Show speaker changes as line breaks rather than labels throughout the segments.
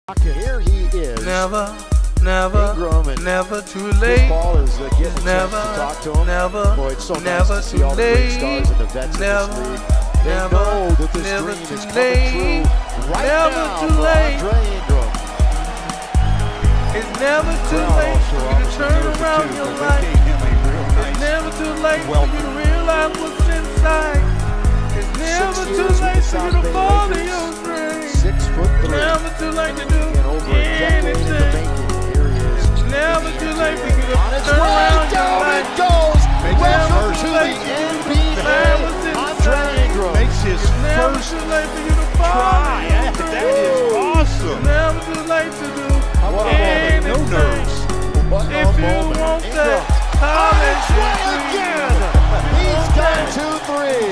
Here he is.
Never too late.
Ball is getting a
Never,
chance to talk to him.
never,
Boy, it's so
never
nice to see
too
all the great
late.
stars and the vets
Never,
in this league. They
never,
know that this
never
dream
too
is coming
late.
true right
Never
now
too
for
late.
Andre Ingram.
It's never too late for you to turn around your life. It's never too late for you to realize what's inside. It's never too late for you to follow your dreams.
6'3".
Never too late to do
And over a decade in the
anything.
making. Here he is.
It's never too late for you to
On its
turn
way
around your
down
life.
it goes. Welcome to the
Never
NBA.
too
Andre
late.
Ingram.
Makes his
Never
first
too late for you to follow
try.
your
That
dreams.
is awesome.
Never too late to do
What a moment.
anything.
No nerves.
What a
If you
moment.
want
Ingram.
that
On
college
its way again. He's got 2 threes.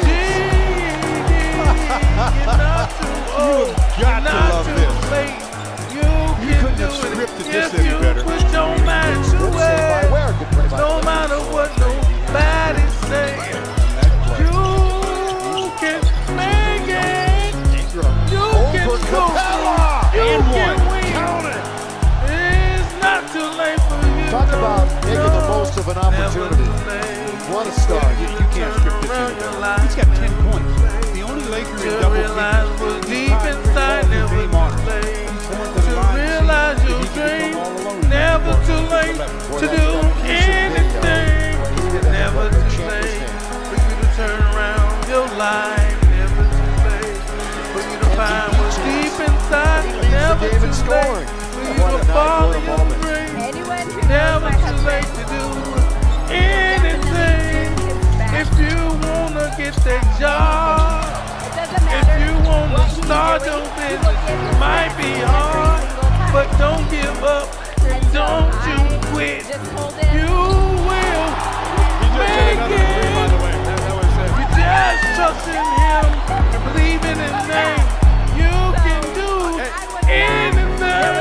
you're not too old.
got
you're
to
not
love
too
this.
late. You
couldn't
can do
have scripted
it
this
if
any
you
better.
put your mind to
Good save by
it.
Ware. Good play by
No
Ware.
matter what nobody say, you can make it. You can
Over
go
Capella.
through. You
And
can
one.
win.
Count it.
It's not too late for you.
Talk about making the most of an opportunity. What a start.
You can't script this
Around
anymore.
your life.
He's got 10 points. The only Laker in
To
double
realize
figures.
what's deep inside, never too late. To realize your dream, never too late. To do anything, never too late. For you to turn around your life, never too late. For you to find what's deep inside, never
David
too
scoring.
late. For you
What a
to
night,
follow
what a
your
moment.
dream,
Anyone who knows
never
my
too
husband
late to do
knows
anything. If you wanna get that job,
it doesn't
if
matter
you wanna
what he's
start
doing,
your
he will
business,
give
it
his
might
best
be
every
hard,
single time.
but don't give up.
And so
Don't you
I
quit.
just hold it.
You will make it. You just trust in Him and believe in His name. You can do anything.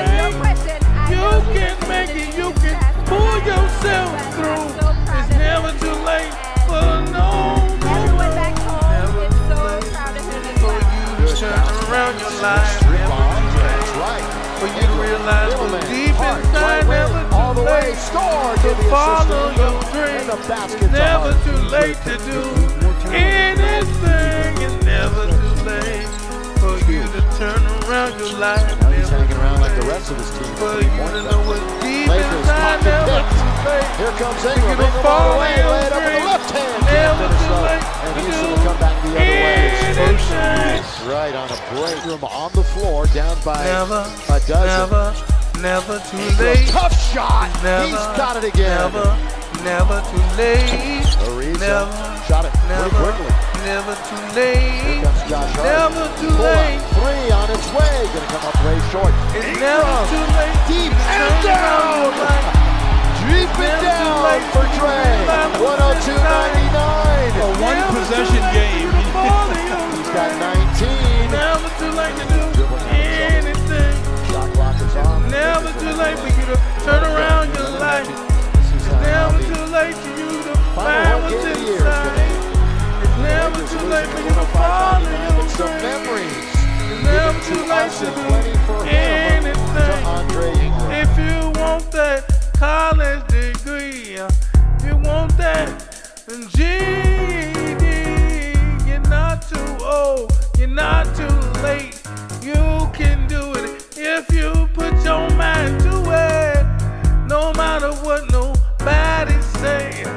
You can make it. You can pull yourself through. It's never too late for no
Everyone
one.
back home is so proud of him as
For
well.
you to turn around your life, never too
That's
late.
right.
For you to realize what's deep inside, never
all the
too
way.
late.
Score.
To
Give the
follow
assist.
your
And
dream,
the basket.
never too late to do anything. It's never too late for you to turn around your life.
Now he's
Never
hanging around
too
like the
late
rest of his team.
for
Three
you
point
to
line.
know what's deep
Lakers
inside.
pocket
Never
pick.
too late.
Here comes
For you
Ingram.
to
Ingram all the
follow
way.
your
Laid up with the
dream.
left hand.
Never
Can't finish
too
up.
late
And
to
Houston
do
will come back the other way.
anything.
Right on a break. Ingram on the floor, down by
Never,
a dozen.
never too
Ingram,
late.
tough shot.
Never,
He's got it again.
never too late.
Ariza
Never,
shot it pretty
never,
quickly.
never too
Here
late.
comes Josh Hart.
Never too
Pull up.
late.
Three on its way. Gonna come up way short.
It's
Ingram.
never too late.
Deep
to
and
turn
down.
around your life.
Deep and
Never too
down
late
for
to
Dre.
realize what's
102.99.
A
Never
one-possession
too late
game.
to follow your
He's got
dream.
19.
Never too late to do anything.
Shot clock is on.
Never too late for you to turn around your life. It's never too late for you to find what's inside. It's never too late for you to follow your
Some
dream.
memories.
It's never too late to do anything.
Andre Ingram.
If you want that college degree, if you want that GED, you're not too old, you're not too late. You can do it if you put your mind to it. No matter what nobody say,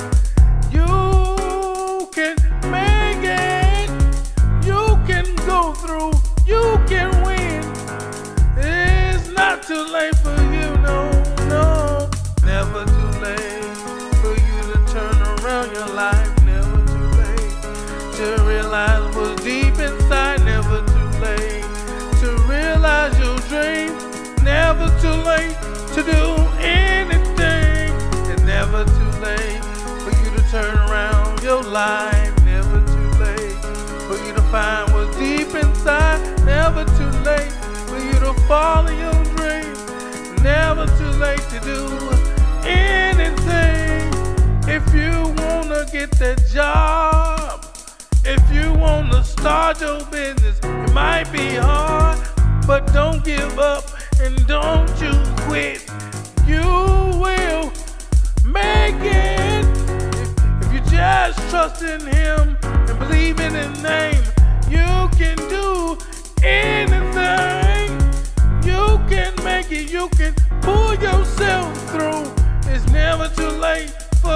you can make it. You can go through. You can win. It's not too late for you, no. Never too late for you to turn around your life. Never too late to realize what's deep inside. Never too late to realize your dream. Never too late to do anything. It's never too late for you to turn around your life. Never too late for you to find what's deep inside. Never too late for you to follow your dream. Never too late to do anything. If you wanna get that job, if you wanna start your business, it might be hard, but don't give up. and don't you quit. You will make it if you just trust in Him and believe in His name. You can do anything. You can make it. You can pull yourself through. It's never too late for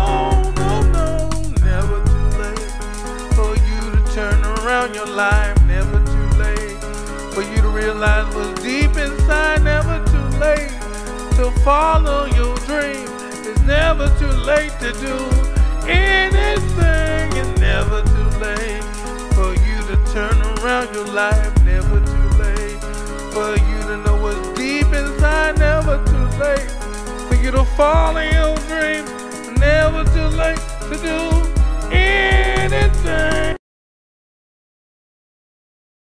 never too late for you to turn around your life. Never too late for you to realize what's deep inside. Never too late to follow your dream. It's never too late to do anything. It's never too late for you to turn around your life. Never too late for you to know what's deep inside. Never too late for you to follow your dream. Never too late to do anything.